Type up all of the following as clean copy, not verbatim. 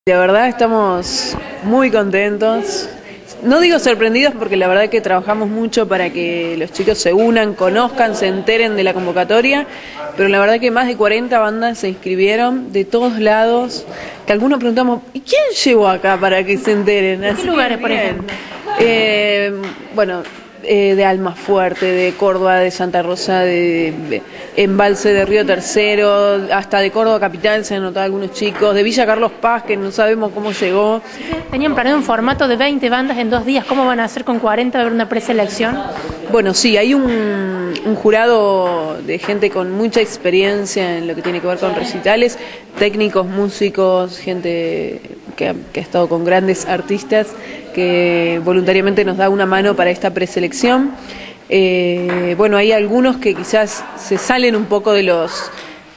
La verdad estamos muy contentos, no digo sorprendidos porque la verdad que trabajamos mucho para que los chicos se unan, conozcan, se enteren de la convocatoria, pero la verdad que más de 40 bandas se inscribieron de todos lados, que algunos preguntamos, ¿y quién llegó acá para que se enteren? ¿De qué lugares, por ejemplo? Bueno, de Almafuerte, de Córdoba, de Santa Rosa, de Embalse de Río Tercero, hasta de Córdoba Capital se han notado algunos chicos, de Villa Carlos Paz, que no sabemos cómo llegó. Tenían planeado un formato de 20 bandas en 2 días, ¿cómo van a hacer con 40? ¿Va a haber una preselección? Bueno, sí, hay un jurado de gente con mucha experiencia en lo que tiene que ver con recitales, técnicos, músicos, gente que ha estado con grandes artistas, que voluntariamente nos da una mano para esta preselección. Bueno, hay algunos que quizás se salen un poco de los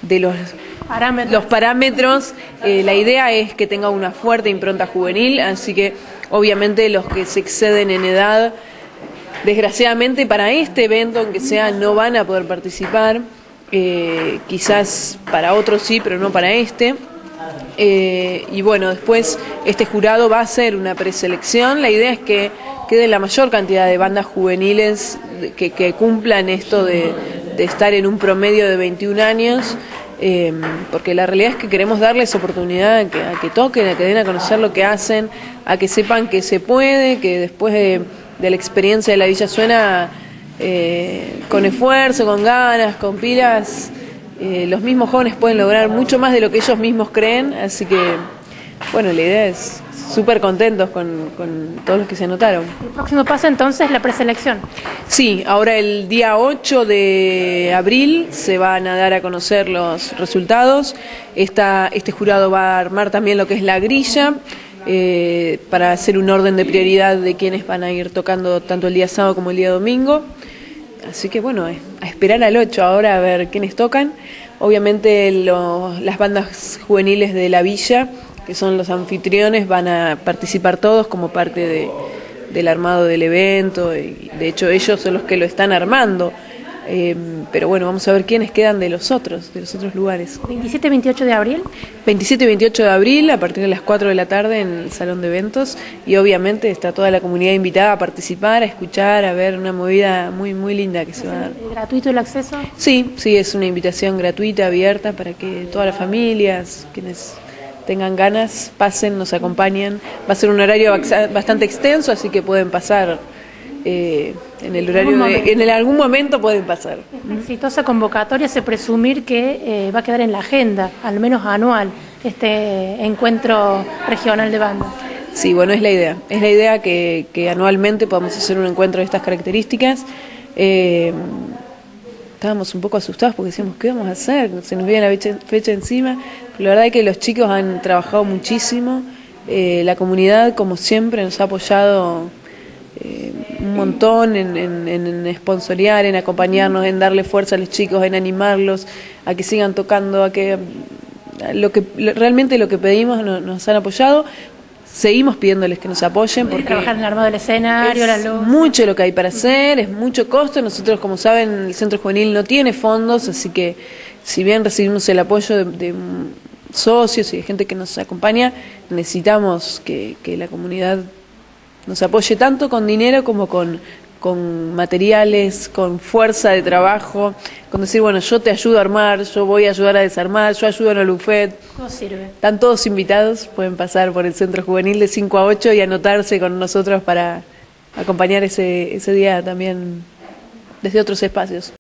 parámetros. La idea es que tenga una fuerte impronta juvenil, así que obviamente los que se exceden en edad, desgraciadamente para este evento, aunque sea, no van a poder participar. Quizás para otros sí, pero no para este. Y bueno, después este jurado va a hacer una preselección. La idea es que quede la mayor cantidad de bandas juveniles que cumplan esto de estar en un promedio de 21 años, porque la realidad es que queremos darles oportunidad a que toquen, a que den a conocer lo que hacen, a que sepan que se puede, que después de la experiencia de la Villa Suena, con esfuerzo, con ganas, con pilas, los mismos jóvenes pueden lograr mucho más de lo que ellos mismos creen, así que bueno, la idea es súper contentos con todos los que se anotaron. El próximo paso entonces es la preselección. Sí, ahora el día 8 de abril se van a dar a conocer los resultados. Este jurado va a armar también lo que es la grilla, para hacer un orden de prioridad de quienes van a ir tocando tanto el día sábado como el día domingo. Así que bueno, a esperar al 8 ahora a ver quiénes tocan. Obviamente las bandas juveniles de la villa, que son los anfitriones, van a participar todos como parte del armado del evento, y de hecho ellos son los que lo están armando. Pero bueno, vamos a ver quiénes quedan de los otros lugares. 27 y 28 de abril. 27 y 28 de abril, a partir de las 4 de la tarde en el Salón de Eventos, y obviamente está toda la comunidad invitada a participar, a escuchar, a ver una movida muy, muy linda que se va a dar. ¿Gratuito el acceso? Sí, es una invitación gratuita, abierta, para que todas las familias, quienes tengan ganas, pasen, nos acompañen. Va a ser un horario bastante extenso, así que pueden pasar. En el horario en algún momento pueden pasar. Exitosa convocatoria, se presumir que va a quedar en la agenda, al menos anual, este encuentro regional de bandas. Sí, bueno, es la idea que anualmente podamos hacer un encuentro de estas características. Estábamos un poco asustados porque decíamos, ¿qué vamos a hacer? Se nos viene la fecha encima, pero la verdad es que los chicos han trabajado muchísimo, la comunidad, como siempre, nos ha apoyado un montón en sponsorear, en acompañarnos, en darle fuerza a los chicos, en animarlos a que sigan tocando, realmente lo que pedimos nos han apoyado. Seguimos pidiéndoles que nos apoyen porque trabajar en el armado del escenario, la luz. Mucho lo que hay para hacer, es mucho costo. Nosotros, como saben, el Centro Juvenil no tiene fondos, así que si bien recibimos el apoyo de socios y de gente que nos acompaña, necesitamos que la comunidad nos apoye tanto con dinero como con materiales, con fuerza de trabajo, con decir, bueno, yo te ayudo a armar, yo voy a ayudar a desarmar, yo ayudo en el buffet. Todo sirve. Están todos invitados, pueden pasar por el Centro Juvenil de 5 a 8 y anotarse con nosotros para acompañar ese día también desde otros espacios.